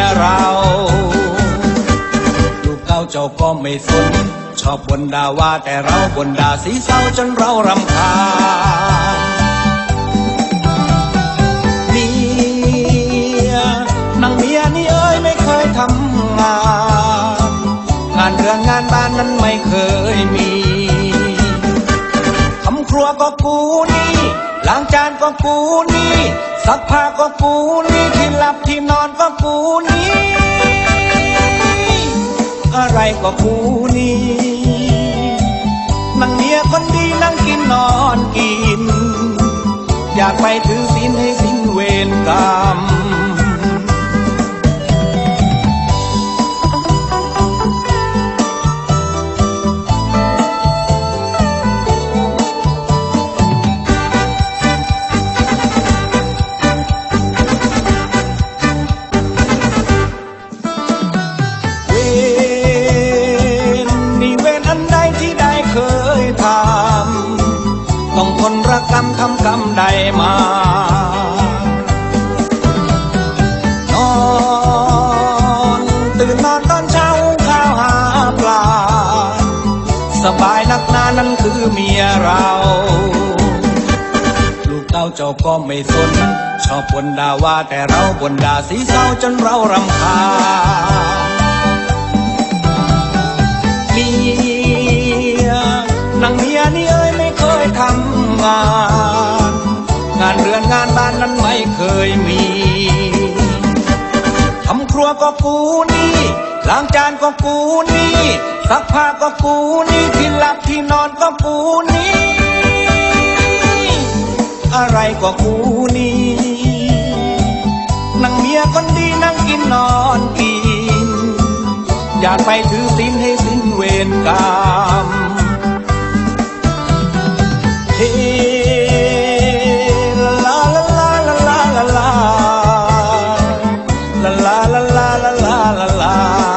เราลูกเต้าเจ้าก็ไม่สนชอบบ่นด่าว่าแต่เราบ่นด่าสีเศร้าจนเรารำคาญเมียนางเมียนี่เอ้ยไม่เคยทำงานเรือนงานบ้านนั้นไม่เคยมีทำครัวก็กูนี่ล้างจานก็กูนี่ซักผ้าก็กูนี่ที่หลับที่นอนก็กูนี่อะไรก็กูนี่นางเมียคนดีนั่งกินนอนกินอยากไปถือศีลให้สิ้นเวรกรรมต้องทนระกรรมทำกรรมใดมานอนตื่นนอนตอนเช้าข้าวหาปลาสบายนักหนานั้นคือเมียเราลูกเต้าเจ้าก็ไม่สนชอบบ่นด่าว่าแต่เราบ่นด่าสีเศร้าจนเรารำคาญเมียนางเมียนี่เอ้ยไม่เคยทำงานเรือนงานบ้านนั้นไม่เคยมีทำครัวก็กูนี่ล้างจานก็กูนี่ซักผ้าก็กูนี่ที่หลับที่นอนก็กูนี่อะไรก็กูนี่นางเมียคนดีนั่งกินนอนกินอยากไปถือศีลให้สิ้นเวรกรรมเฮ้ลาลาลาลาลาลาลาลาลาลาลาลาลา